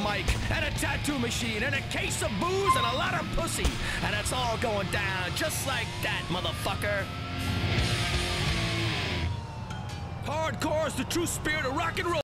mic, and a tattoo machine, and a case of booze, and a lot of pussy. And it's all going down just like that, motherfucker. Hardcore is the true spirit of rock and roll.